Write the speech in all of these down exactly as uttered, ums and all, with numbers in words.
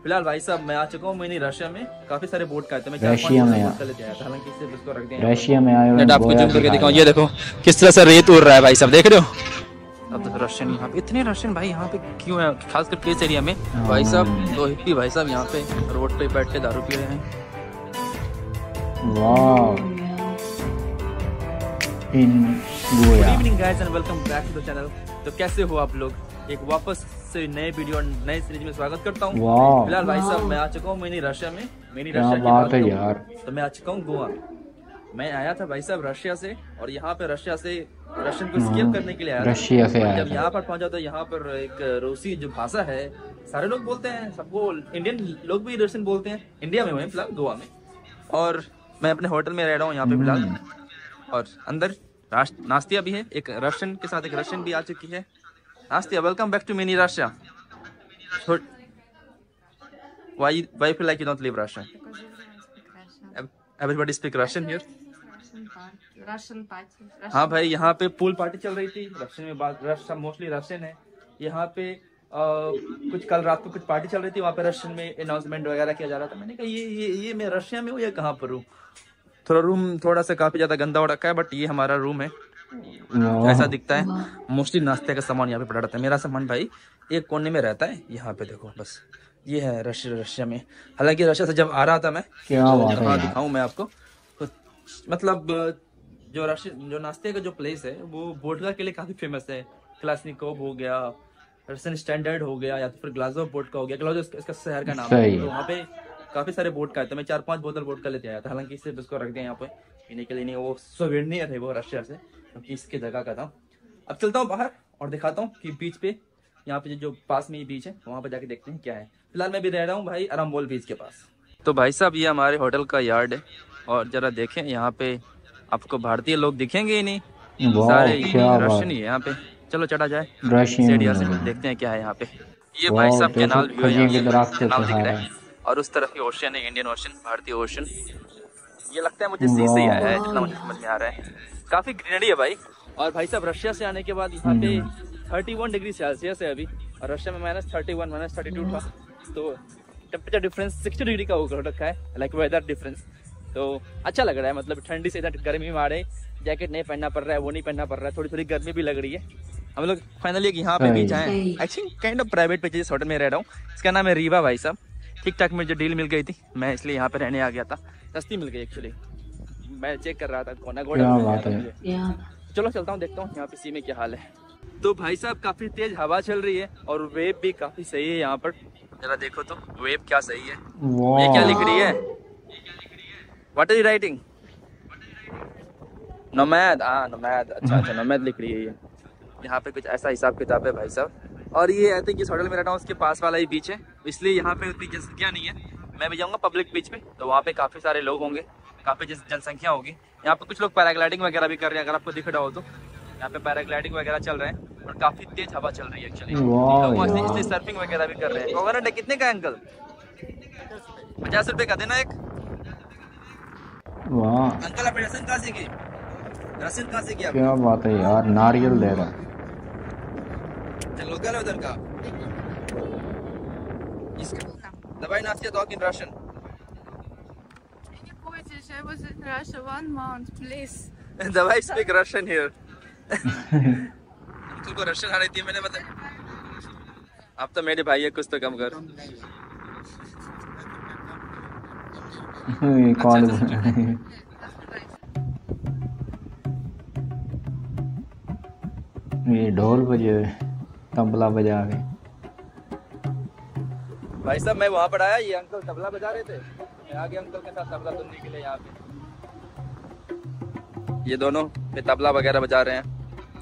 फिलहाल भाई साहब मैं आ चुका हूँ मिनी रशिया में। काफी सारे बोट का मैं रशिया में लेते आया था, हालांकि इससे उसको रख दिया। रशिया में आए हुए आपको जूम करके दिखाऊं, ये देखो किस तरह से रेत उड़ रहा है भाई साहब, देख रहे हो। अब देखो रशियन यहाँ पे इतने रशियन भाई यहाँ पे क्यों है, खासकर इस एरिया में भाई साहब। दो हिप्पी भाई साहब यहाँ पे रोड पे बैठ के दारू पी रहे हैं। वाह इन good evening guys and welcome back to the channel. तो कैसे हो आप लोग, एक वापस से नए वीडियो नए सीरीज में स्वागत करता हूँ। फिलहाल भाई साहब मैं आ चुका हूँ मिनी रशिया में। मिनी रशिया की बात है यार, तो मैं आ चुका हूँ गोवा। मैं आया था भाई साहब रशिया से, और यहाँ पे रशिया से रशियन को स्केप करने के लिए आया था। रशिया से आया जब यहाँ पर पहुंचा तो यहाँ पर एक रूसी जो भाषा है सारे लोग बोलते हैं, सबको इंडियन लोग भी रशियन बोलते हैं। इंडिया में हुए फिलहाल गोवा में, और मैं अपने होटल में रह रहा हूँ यहाँ पे फिलहाल। और अंदर नास्तिया भी है, एक रशियन के साथ एक रशियन भी आ चुकी है। Nastya, welcome back to mini Russia. Why why you feel like you don't live Russia? Everybody speak Russian here. Russian party. हाँ भाई, यहाँ पे पूल पार्टी चल रही थी। रशियन में बात, रशिया मोस्टली रशियन है यहाँ पे। आ, कुछ कल रात को कुछ पार्टी चल रही थी, वहाँ पे रशियन में अनाउंसमेंट वगैरह किया जा रहा था। मैंने कहा ये ये ये मैं रशिया में हूँ या कहाँ पर हूँ। थोड़ा रूम थोड़ा सा काफी ज्यादा गंदा हो रखा है, बट ये हमारा रूम है, ऐसा दिखता है। मोस्टली नाश्ते का सामान यहाँ पे पड़ा रहता है। मेरा सामान भाई एक कोने में रहता है, यहाँ पे देखो बस ये है रशिया रशिया में। हालांकि रशिया से जब आ रहा था मैं, क्या तो दिखाऊं मैं आपको, तो मतलब जो रशिया जो नाश्ते का जो प्लेस है वो वोडका के लिए काफी फेमस है। क्लासनिकोव हो गया, रशियन स्टैंडर्ड हो गया, या तो फिर ग्लासगो वोडका हो गया। ग्लासगो इसका, इसका शहर का नाम है। तो वहाँ पे काफी सारे वोडका है, तो मैं चार पांच बोतल वोडका लेते आया था। हालांकि सिर्फ इसको रख दिया यहाँ पे पीने के लिए, नहीं वो सोवेनियर है वो रशिया से, क्योंकि इसके जगह का था। अब चलता हूँ बाहर और दिखाता हूँ कि बीच पे, यहाँ पे जो पास में ही बीच है वहाँ पे जाके देखते हैं क्या है। फिलहाल मैं भी रह रहा हूँ भाई अरामबोल बीच के पास। तो भाई साहब ये हमारे होटल का यार्ड है, और जरा देखें यहाँ पे आपको भारतीय लोग दिखेंगे ही नहीं, सारे रशियन ही है यहाँ पे। चलो चढ़ा जाए सीढ़ियाँ से, देखते हैं क्या है यहाँ पे। ये भाई साहब कैनाल व्यू है, कैनाल दिख रहा है, और उस तरफ ओशन है, इंडियन ओशन, भारतीय ओशन। ये लगता है मुझे सी से ही आया है, जितना मुझे समझ में आ रहा है। काफी ग्रीनरी है भाई। और भाई साहब रशिया से आने के बाद यहाँ पे इकतीस डिग्री सेल्सियस है अभी, और रशिया में minus thirty one minus thirty two था। तो टेम्परेचर डिफरेंस साठ डिग्री का हो रखा है, लाइक वेदर डिफरेंस। तो अच्छा लग रहा है, मतलब ठंडी से इधर गर्मी में आ रहे, जैकेट नहीं पहनना पड़ रहा है, वो नहीं पहनना पड़ रहा है, थोड़ी थोड़ी गर्मी भी लग रही है। हम लोग फाइनली यहाँ पे भी जाए, एक्चुअली काइंड ऑफ प्राइवेट पे जिस होटल में रह रहा हूँ, इसका नाम है रीवा भाई साहब। ठीक ठाक मुझे डील मिल गई थी, मैं इसलिए यहाँ पे रहने आ गया था। सस्ती मिल गई एक्चुअली, मैं चेक कर रहा था कोना गोड़ा। चलो चलता हूँ, देखता हूँ यहाँ पे सी में क्या हाल है। तो भाई साहब काफी तेज हवा चल रही है, और वेव भी काफी सही है यहाँ पर। जरा देखो तो वेव क्या सही है। ये क्या लिख रही है, what are you writing? Nomad, हाँ नोमैड, अच्छा अच्छा नोमैड लिख रही है ये। यहाँ पे कुछ ऐसा हिसाब किताब है भाई साहब। और ये आई थिंक इस होटल में रहता हूँ उसके पास वाला ही बीच है, इसलिए यहाँ पे उतनी जनसंख्या नहीं है। मैं भी जाऊँगा पब्लिक बीच पे, तो वहाँ पे काफी सारे लोग होंगे, काफी जनसंख्या होगी। यहाँ पे कुछ लोग पैराग्लाइडिंग वगैरह भी कर रहे हैं, अगर आपको दिख रहा हो तो। यहाँ पे पैराग्लाइडिंग वगैरह चल रहे हैं, और काफी तेज हवा चल रही है एक्चुअली। लोग इसलिए सर्फिंग वगैरह भी कर रहे हैं। कोकोनट कितने का अंकल? पचास रुपए का देना एक। वाह अंकल, आप रसन कहाँ से की? रसन कहाँ से किया? क्या बात है यार, नारियल दे रहा। लोकल उधर का दवाई नाश्ते तो in Russian. I was in Russia one month, please. दवाई speak Russian here. तुमको रशियन आ रही थी, मैंने बताया। अब तो मेरे भाई है, कुछ तो कम कर। कौन ये ढोल बजे, तबला बजा रहे भाई साहब। मैं वहाँ पर आया, ये अंकल तबला बजा रहे थे, मैं आ गया अंकल के साथ तबला सुनने के लिए। यहाँ पे ये दोनों पे तबला वगैरह बजा रहे हैं।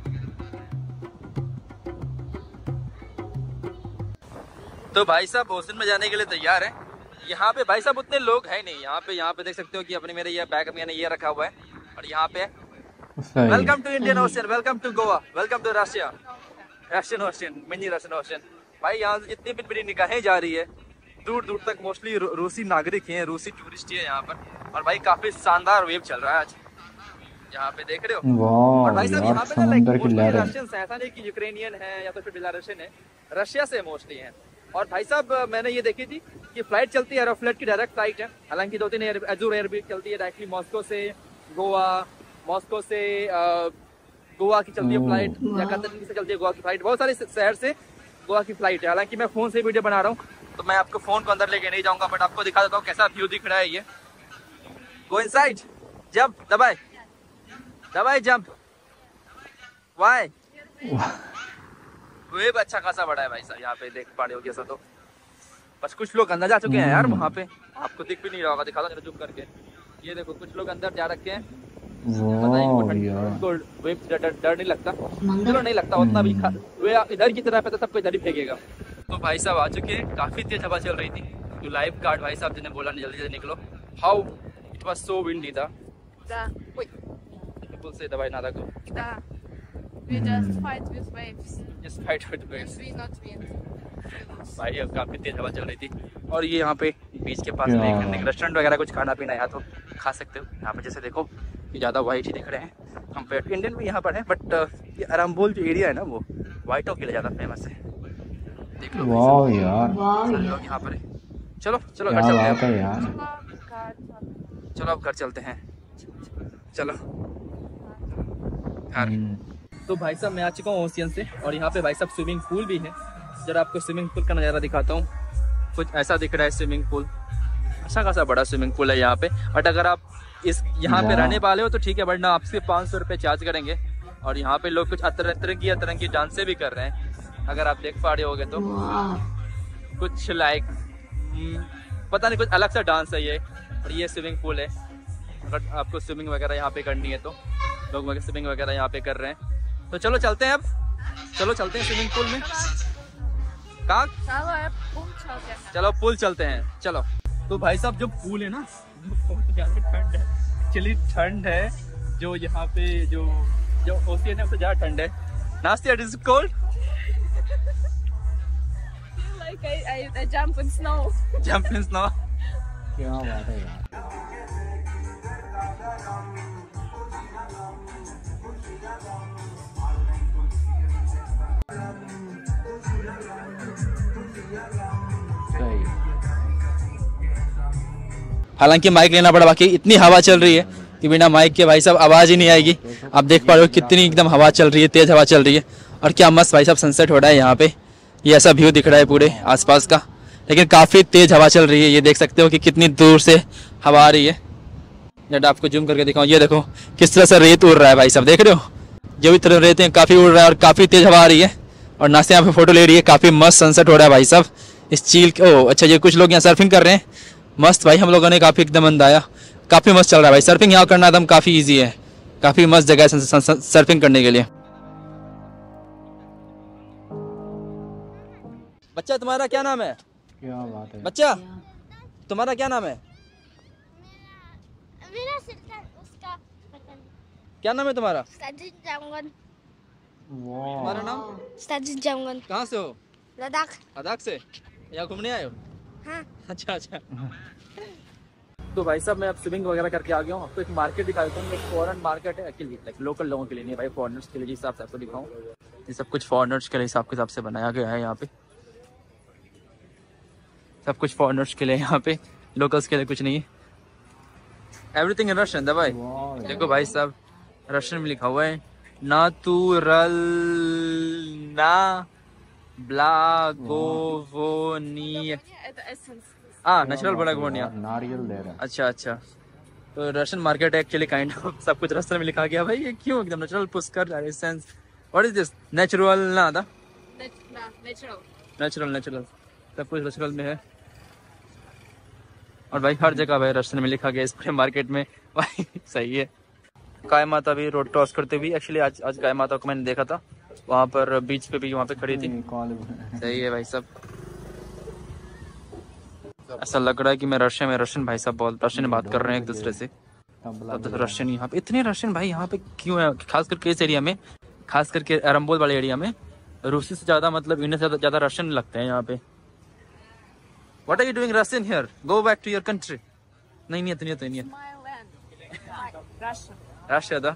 तो भाई साहब ओशन में जाने के लिए तैयार है। यहाँ पे भाई साहब उतने लोग हैं नहीं। यहाँ पे यहाँ पे देख सकते हो कि अपने मेरे ये बैग में ये रखा हुआ है, और यहाँ पे welcome to Indian Ocean, welcome to Goa, welcome to Russia, Russian ocean, mini Russian ocean. भाई यहाँ से जितनी भी बड़ी निगाहें जा रही है, दूर दूर तक मोस्टली रूसी नागरिक हैं, रूसी टूरिस्ट है यहाँ पर। और भाई काफी शानदार वेव चल रहा है आज, यहाँ पे देख रहे हो। और भाई साहब यहाँ पे ना लाइक मोस्टली रशियन, ऐसा नहीं कि यूक्रेनियन है या तो फिर बेलारूसियन है, रशिया से मोस्टली है। और भाई साहब मैंने ये देखी थी कि फ्लाइट चलती है, एरोफ्लाइट की डायरेक्ट फ्लाइट है, हालांकि दो तीन एयर एजूर एयरबीट चलती है डायरेक्टली मॉस्को से गोवा, मॉस्को से आ, गोवा की चलती है फ्लाइट, या कतर से चलती है गोवा की फ्लाइट, बहुत सारे शहर से गोवा की फ्लाइट है। हालांकि मैं फोन से वीडियो बना रहा हूँ तो मैं आपको फोन को अंदर लेके नहीं जाऊंगा, बट आपको दिखा देता हूँ कैसा व्यू दिख रहा है। ये गो इनसाइड, जंप, दबाए दबाए जंप, वाई वेब अच्छा खासा बड़ा है भाई साहब, यहाँ पे देख पा रहे हो कैसा। तो बस कुछ लोग अंदर जा चुके हैं यार, वहाँ पे आपको दिख भी नहीं रहा होगा, दिखा दो जूम करके। ये देखो कुछ लोग अंदर जा रखे हैं, उनको वेब से डर, डर नहीं लगता, चलो नहीं लगता उतना भी, वे इधर की तरफ है तो सबको इधर ही फेंकेगा। तो भाई साहब आ चुके हैं, काफी तेज हवा चल रही थी, तो लाइफ गार्ड भाई साहब जिन्हें बोला नहीं जल्दी जल्दी निकलो, how it was so windy था। Da, पुल से दवाई ना को da. We just fight with waves. Just fight with waves We not win. भाई अब काफी तेज हवा चल रही थी। और ये यहाँ पे बीच के पास में एक रेस्टोरेंट वगैरह कुछ खाना पीना है तो खा सकते हो यहाँ पे। जैसे देखो ये ज़्यादा वाइट ही दिख रहे हैं कंपेयर टू इंडियन भी यहाँ पर है, बट ये अरम्बोल जो एरिया है ना वो वाइटों के लिए ज़्यादा फेमस है। देख लो वाह यार, लोग यहाँ पर है। चलो चलो घर चलते हैं यार, चलो अब घर चलते हैं, चलो घर। तो भाई साहब मैं आ चुका हूँ ओशियन से, और यहाँ पे भाई साहब स्विमिंग पूल भी है। जरा आपको स्विमिंग पूल का नज़ारा दिखाता हूँ, कुछ ऐसा दिख रहा है स्विमिंग पूल, अच्छा खासा बड़ा स्विमिंग पूल है यहाँ पे। बट अगर आप इस यहाँ पे रहने वाले हो तो ठीक है, वरना आपसे पाँच सौ रुपये चार्ज करेंगे। और यहाँ पे लोग कुछ तरह की तरह की डांसें भी कर रहे हैं, अगर आप देख पा रहे होगे तो कुछ लाइक पता नहीं कुछ अलग सा डांस है ये। और ये स्विमिंग पूल है, अगर आपको स्विमिंग वगैरह यहाँ पे करनी है तो लोग स्विमिंग वगैरह यहाँ पे कर रहे हैं। तो चलो चलते हैं अब, चलो चलते हैं स्विमिंग पूल में। कहाँ? चलो पूल चलते हैं, चलो। तो भाई साहब जो पूल है ना बहुत ज़्यादा ठंड है, एक्चुअली ठंड है जो यहाँ पे जो जो ओशियन है उससे ज़्यादा ठंड है। Nastya, it is cold. Like I, I, I jump in snow. Jump in snow. क्या बात है यार। हालांकि माइक लेना पड़ा, बाकी इतनी हवा चल रही है कि बिना माइक के भाई साहब आवाज़ ही नहीं आएगी। आप देख पा रहे हो कितनी एकदम हवा चल रही है, तेज़ हवा चल रही है। और क्या मस्त भाई साहब सनसेट हो रहा है यहाँ पे, ये ऐसा व्यू दिख रहा है पूरे आसपास का, लेकिन काफ़ी तेज़ हवा चल रही है। ये देख सकते हो कि कितनी दूर से हवा आ रही है। जब आपको जूम करके दिखाऊँ, ये देखो किस तरह से रेत उड़ रहा है भाई साहब, देख रहे हो जो भी तरह रेत हैं काफ़ी उड़ रहा है और काफ़ी तेज़ हवा आ रही है। और नाश्ते यहाँ पे फोटो ले रही है, काफ़ी मस्त सनसेट हो रहा है भाई साहब इस चील। ओ अच्छा, ये कुछ लोग यहाँ सर्फिंग कर रहे हैं, मस्त भाई। हम लोगों ने काफ़ी एकदम आनंद आया, काफ़ी मस्त चल रहा है भाई। सर्फिंग यहाँ करना एकदम काफ़ी ईजी है, काफ़ी मस्त जगह है सर्फिंग करने के लिए। बच्चा तुम्हारा क्या नाम है? क्या बात है बच्चा तुम्हारा क्या नाम है? मेरा सिस्टर, उसका पता नहीं। क्या नाम है तुम्हारा? साजिद जामगन। तुम्हारा नाम? साजिद जामगन। कहाँ से हो? लद्दाख। लद्दाख से यहाँ घूमने आए हो? हाँ। अच्छा अच्छा। तो भाई साहब मैं अब स्विमिंग वगैरह करके आ गया हूँ। आपको एक मार्केट दिखा देता हूँ, एक फॉरेन मार्केट है एक्चुअली, लाइक लोकल लोगों के लिए नहीं भाई, फॉरेनर्स के लिए। जिस हिसाब से आपको दिखाऊँ, ये सब कुछ फॉरेनर्स के लिए हिसाब के हिसाब से बनाया गया है। यहाँ पे सब कुछ फॉरेनर्स के लिए, यहाँ पे लोकल्स के लिए कुछ नहीं है। एवरीथिंग इन रशियन दवाई। देखो भाई साहब रशियन में लिखा हुआ है नातुरल ना ब्लागोवोनी। हाँ नेचुरल ब्लागोवोनिया, नारियल दे रहा है। अच्छा अच्छा। तो रशियन मार्केट है एक्चुअली काइंड ऑफ, सब कुछ रशियन में लिखा गया भाई। ये क्यों एकदम natural Pushkar essence, what is this? Natural ना था, Natural. नेचुरल नेचुरल सब कुछ नेचुरल में है। और भाई हर जगह भाई रशियन में लिखा गया इस पूरे मार्केट में भाई। सही है। गाय माता भी रोड क्रॉस करते हुए, एक्चुअली आज आज गाय माता को मैंने देखा था वहाँ पर बीच पे भी, वहाँ पे खड़ी थी। सही है भाई साहब। ऐसा लग रहा है कि मैं रशिया में रशियन भाई साहब बहुत रशियन बात कर रहे हैं एक दूसरे से। तब तो रशियन यहाँ पे इतने रशियन भाई यहाँ पे क्यों है? खास करके इस एरिया में, खास करके अरम्बोल वाले एरिया में रूसी से ज्यादा, मतलब इन्हें से ज्यादा रशियन लगते हैं यहाँ पे। What are you doing Russian here? Go back to your country. नहीं नहीं नहीं नहीं My land. Russia. रशिया था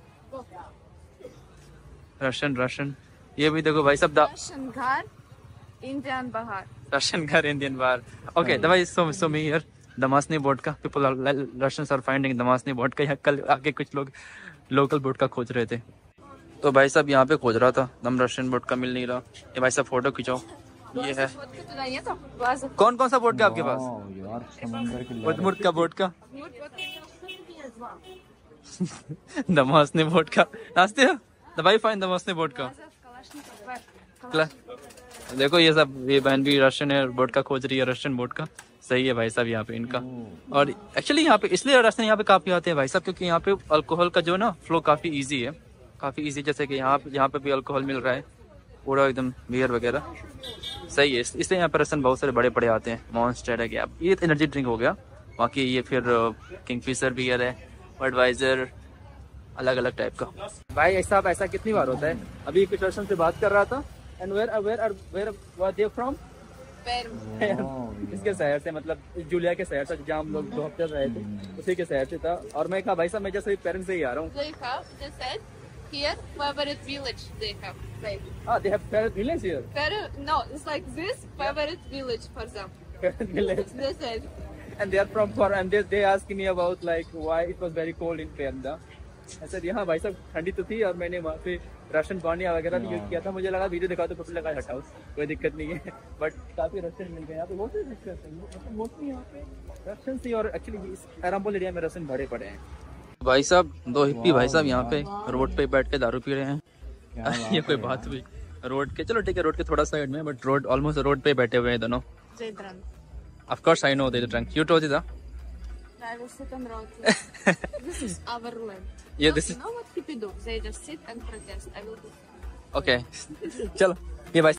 रशियन रशियन। ये भी देखो भाई सब दा Russian घर Indian Bahar. Russian car, Indian bar. Okay, the way so so me here. Damascene vodka. People are Russians are finding Damascene vodka. यहाँ कल आके कुछ लोग लोकल वोडका खोज रहे थे। तो भाई साहब यहाँ पे खोज रहा था, दम रशियन वोडका मिल नहीं रहा। ये भाई साहब फोटो खिंचाओ। ये है कौन कौन सा वोडका आपके पास? यार समुंदर की उदमुर्द का वोडका, दमासने वोडका। नाचते हो? दवाई फाइन दमासने वोडका। देखो ये सब, ये बहन भी रशियन है, वोडका खोज रही है, रशियन वोडका। सही है भाई साहब यहाँ पे इनका। और एक्चुअली यहाँ पे इसलिए रशियन यहाँ पे काफी आते हैं भाई साहब, क्योंकि यहाँ पे अल्कोहल का जो ना फ्लो काफी इजी है, काफी इजी। जैसे कि यहाँ यहाँ पे भी अल्कोहल मिल रहा है पूरा एकदम, बियर वगैरह। सही है, इसलिए यहाँ पे रशियन बहुत सारे बड़े बड़े आते हैं। मॉन्स्टर है क्या, ये एनर्जी ड्रिंक हो गया। बाकी ये फिर किंगफिशर बियर है, बडवाइजर, अलग अलग टाइप का। भाई ऐसा ऐसा कितनी बार होता है? अभी कुछ रशियन से बात कर रहा था। And where where where were they from? इसके शहर से, मतलब जूलिया के शहर से, जहाँ हम लोग दो हफ्ते रहे थे, उसी के शहर से था। और मैं कहा भाई साहब मैं जैसे पेरेंट्स से ही आ रहा हूँ। Here, favorite village they have. Like, Ah, they have favorite village here. favorite, no, it's like this favorite village for them. Favorite village. They said, And they are from for and they they asked me about like why it was very cold in Pernda. I said यहाँ भाई साहब ठंडी तो थी, और मैंने वहाँ पे राशन पानी वगैरह भी यूज किया था। मुझे लगा वीडियो दिखा तो फिर लगा हटाओ, कोई दिक्कत नहीं है। बट काफी राशन मिल गए यहाँ पे, बहुत से दिक्कत है। मतलब मोस्टली यहाँ पे राशन से, और एक्चुअली इस एराम्बोल एरिया में राशन भरे पड़े हैं। भाई साहब दो हिप्पी भाई साहब यहाँ पे रोड पे बैठ के दारू पी रहे हैं। ये कोई बात हुई? रोड के, चलो ठीक है, रोड के थोड़ा साइड में, बट रोड ऑलमोस्ट रोड पे बैठे हुए हैं दोनों। they drunk. Of course I know they drunk. You told it, huh? I will sit on road. This is our land. Yeah, No, this is you know what people do? They just sit and protest. I will do. okay. चलो।